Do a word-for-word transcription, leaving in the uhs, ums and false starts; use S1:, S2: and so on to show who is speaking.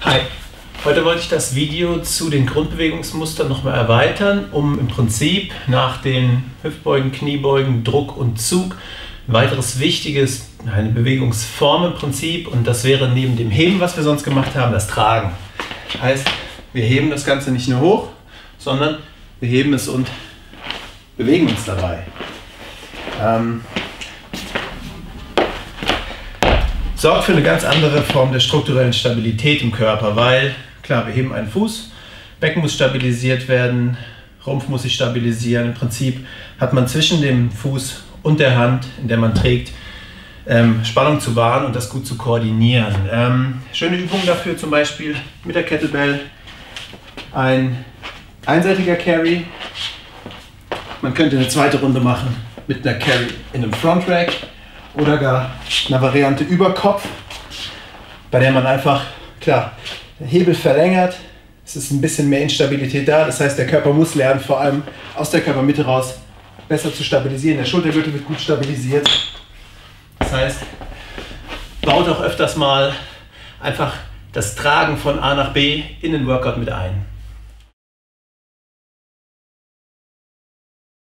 S1: Hi, heute wollte ich das Video zu den Grundbewegungsmustern nochmal erweitern, um im Prinzip nach den Hüftbeugen, Kniebeugen, Druck und Zug ein weiteres wichtiges, eine Bewegungsform im Prinzip, und das wäre neben dem Heben, was wir sonst gemacht haben, das Tragen. Heißt, wir heben das Ganze nicht nur hoch, sondern wir heben es und bewegen uns dabei. Ähm, sorgt für eine ganz andere Form der strukturellen Stabilität im Körper, weil, klar, wir heben einen Fuß, Becken muss stabilisiert werden, Rumpf muss sich stabilisieren. Im Prinzip hat man zwischen dem Fuß und der Hand, in der man trägt, ähm, Spannung zu wahren und das gut zu koordinieren. Ähm, schöne Übungen dafür zum Beispiel mit der Kettlebell, ein einseitiger Carry. Man könnte eine zweite Runde machen mit einer Carry in einem Front Rack oder gar eine Variante über Kopf, bei der man einfach, klar, den Hebel verlängert, es ist ein bisschen mehr Instabilität da, das heißt, der Körper muss lernen, vor allem aus der Körpermitte raus besser zu stabilisieren. Der Schultergürtel wird gut stabilisiert. Das heißt, baut auch öfters mal einfach das Tragen von A nach B in den Workout mit ein.